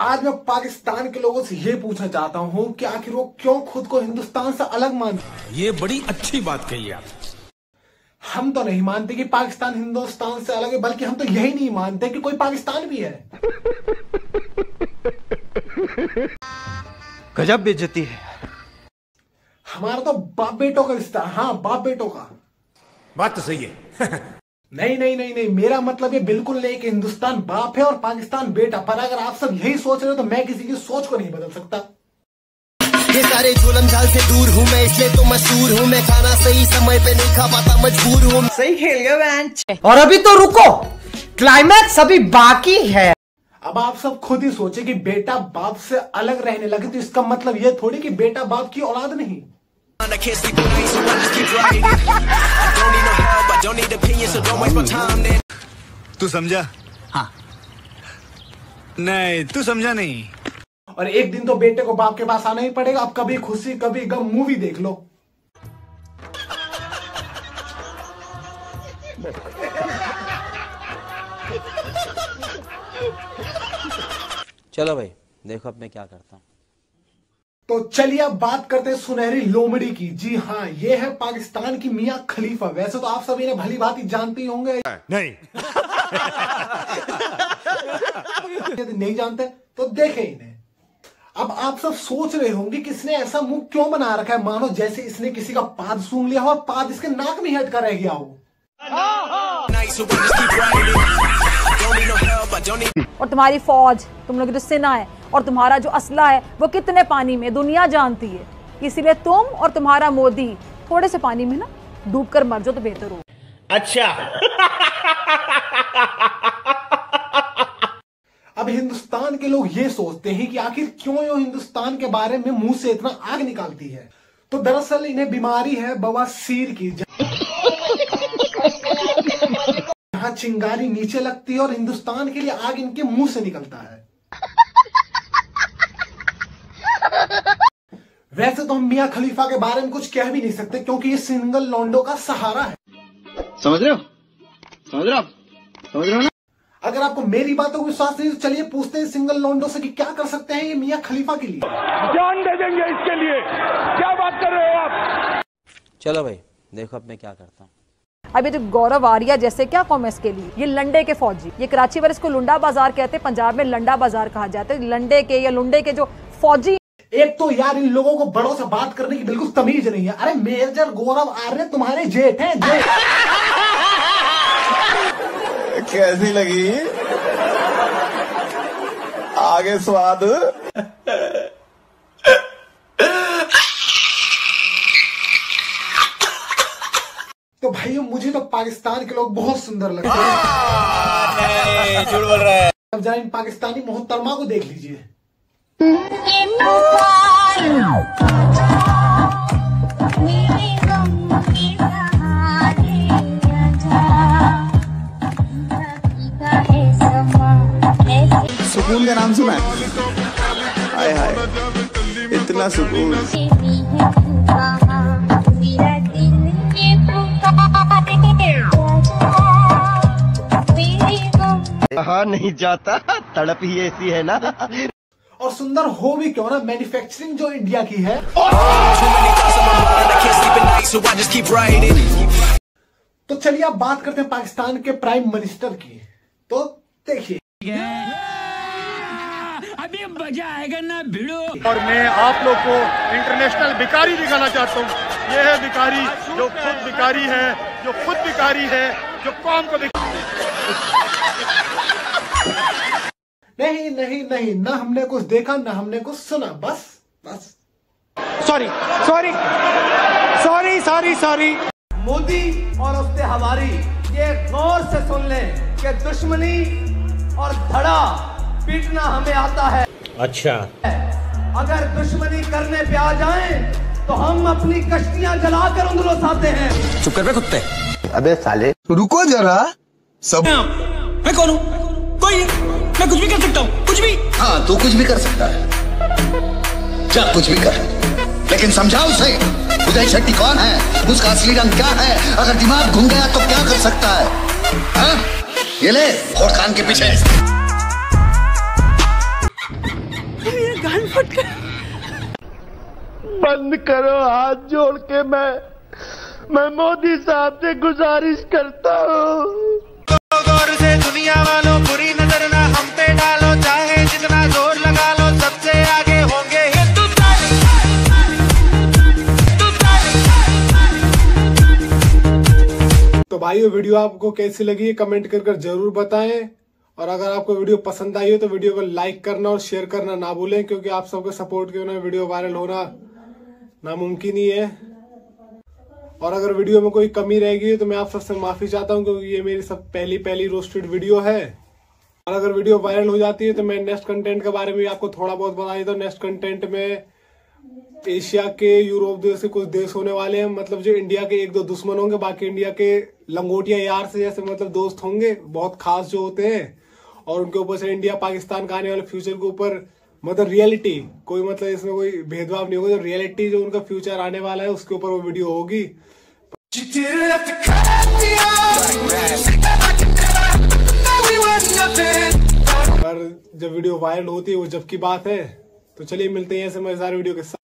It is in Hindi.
आज मैं पाकिस्तान के लोगों से ये पूछना चाहता हूँ कि आखिर वो क्यों खुद को हिंदुस्तान से अलग मानते हैं। ये बड़ी अच्छी बात कही आप। हम तो नहीं मानते कि पाकिस्तान हिंदुस्तान से अलग है, बल्कि हम तो यही नहीं मानते कि कोई पाकिस्तान भी है। गजब बेइज्जती है। हमारा तो बाप बेटों का रिश्ता, हाँ बाप बेटों का। बात तो सही है। नहीं नहीं नहीं नहीं, मेरा मतलब ये बिल्कुल नहीं कि हिंदुस्तान बाप है और पाकिस्तान बेटा। पर अगर आप सब यही सोच रहे हो तो मैं किसी की सोच को नहीं बदल सकता। ये सारे जुल्म झाल से दूर हूँ मैं, इसलिए तो मशहूर हूँ मैं। खाना सही समय पे नहीं खा पाता, मजबूर हूँ। सही खेल गया बेंच। और अभी तो रुको, क्लाइमैक्स अभी बाकी है। अब आप सब खुद ही सोचे कि बेटा बाप से अलग रहने लगे तो इसका मतलब ये थोड़ी कि बेटा बाप की औलाद नहीं। तू समझा? हाँ। नहीं तू समझा नहीं। और एक दिन तो बेटे को बाप के पास आना ही पड़ेगा। अब कभी खुशी कभी गम मूवी देख लो। चलो भाई देखो अब मैं क्या करता हूँ। तो चलिए अब बात करते हैं सुनहरी लोमड़ी की। जी हाँ, ये है पाकिस्तान की मियां खलीफा। वैसे तो आप सब इन्हें भली भांति जानते ही होंगे। नहीं। यदि नहीं जानते तो देखें इन्हें। अब आप सब सोच रहे होंगे कि इसने ऐसा मुंह क्यों बना रखा है, मानो जैसे इसने किसी का पाद सूंघ लिया हो और पाद इसके नाक में हटका रह गया हो। और तुम्हारी फौज, तुम लोग जो सेना है और तुम्हारा जो असला है वो कितने पानी में दुनिया जानती है। इसीलिए तुम और तुम्हारा मोदी थोड़े से पानी में ना डूब कर मर जाओ तो बेहतर हो। अच्छा। अब हिंदुस्तान के लोग ये सोचते हैं कि आखिर क्यों ये हिंदुस्तान के बारे में मुंह से इतना आग निकालती है। तो दरअसल इन्हें बीमारी है बवासीर की, जहां चिंगारी नीचे लगती है और हिंदुस्तान के लिए आग इनके मुंह से निकलता है। वैसे तो हम मियां खलीफा के बारे में कुछ कह भी नहीं सकते क्योंकि ये सिंगल लॉन्डो का सहारा है। समझ रहे हो? समझ रहे हो? समझ रहे हो ना? अगर आपको मेरी बातों को विश्वास नहीं तो चलिए पूछते हैं सिंगल लॉन्डो से कि क्या कर सकते हैं ये मियां खलीफा के लिए। जान दे देंगे इसके लिए। क्या बात कर रहे हो आप? चलो भाई देखो अब मैं क्या करता हूँ। अभी तो गौरव आर्या जैसे क्या कौम है इसके लिए। ये लंडे के फौजी, ये कराची वाले इसको लुंडा बाजार कहते हैं, पंजाब में लंडा बाजार कहा जाता है। लंडे के या लुंडे के जो फौजी। एक तो यार इन लोगों को बड़ों से बात करने की बिल्कुल तमीज नहीं है। अरे मेजर गौरव आर्य तुम्हारे जेठ हैं, जेठ। कैसी लगी? आगे स्वाद। तो भाइयों मुझे तो पाकिस्तान के लोग बहुत सुंदर लगते हैं। झूठ बोल रहा है। अब जरा इन पाकिस्तानी मोहतरमा को देख लीजिए। सुकून का नाम सुना है? हाय हाय, इतना सुकून। कहा नहीं जाता, तड़प ही ऐसी है ना। और सुंदर हो भी क्यों ना, मैन्युफैक्चरिंग जो इंडिया की है। तो चलिए अब बात करते हैं पाकिस्तान के प्राइम मिनिस्टर की। तो देखिए अभी मजा आएगा ना भिड़ो। और मैं आप लोग को इंटरनेशनल भिखारी दिखाना चाहता हूँ। ये है भिखारी जो खुद भिखारी है, जो खुद भिखारी है, जो कौम को नहीं नहीं नहीं, ना हमने कुछ देखा ना हमने कुछ सुना, बस बस। Sorry sorry sorry sorry sorry. Modi और उससे हमारी ये गौर से सुन लें कि दुश्मनी और धड़ा पीटना हमें आता है। अच्छा। अगर दुश्मनी करने पे आ जाएं तो हम अपनी कश्तियां जलाकर उंगलों आते हैं। चुप कर बे कुत्ते। अबे साले रुको जरा। सब मैं कौन हूँ? कोई नहीं, मैं कुछ भी कर सकता हूँ, कुछ भी। हाँ तू कुछ भी कर सकता है, जा कुछ भी कर, लेकिन समझाओ उसे उदय शेट्टी कौन है, उसका असली रंग क्या है। अगर दिमाग घूम गया तो क्या कर सकता है? हाँ? ये ले खोट खान के पीछे। बंद करो हाथ जोड़ के, मैं मोदी साहब से गुजारिश करता हूँ। गौर से दुनिया वालों बुरी नजर ना हम पे डालो, चाहे जितना जोर लगा लो सबसे आगे होंगे हिंदुस्तान। तो भाइयों वीडियो आपको कैसी लगी है कमेंट कर जरूर बताएं, और अगर आपको वीडियो पसंद आई हो तो वीडियो को लाइक करना और शेयर करना ना भूलें, क्योंकि आप सबके सपोर्ट के बिना वीडियो वायरल होना नामुमकिन ही है। और अगर वीडियो में कोई कमी रह गई तो मैं आप सबसे माफी चाहता हूं, क्योंकि ये मेरी सब पहली रोस्टेड वीडियो है। और अगर वीडियो वायरल हो जाती है तो मैं नेक्स्ट कंटेंट के बारे में आपको थोड़ा बहुत बता देता हूँ। नेक्स्ट कंटेंट में एशिया के, यूरोप जैसे कुछ देश होने वाले हैं, मतलब जो इंडिया के 1-2 दुश्मन होंगे, बाकी इंडिया के लंगोटिया यार से जैसे मतलब दोस्त होंगे बहुत खास जो होते हैं। और उनके ऊपर से इंडिया पाकिस्तान का आने वाले फ्यूचर के ऊपर मतलब रियलिटी, कोई मतलब इसमें कोई भेदभाव नहीं होगा, जो रियलिटी जो उनका फ्यूचर आने वाला है उसके ऊपर वो वीडियो होगी। पर जब वीडियो वायरल होती है वो जब की बात है। तो चलिए मिलते हैं ऐसे मजेदार वीडियो के साथ।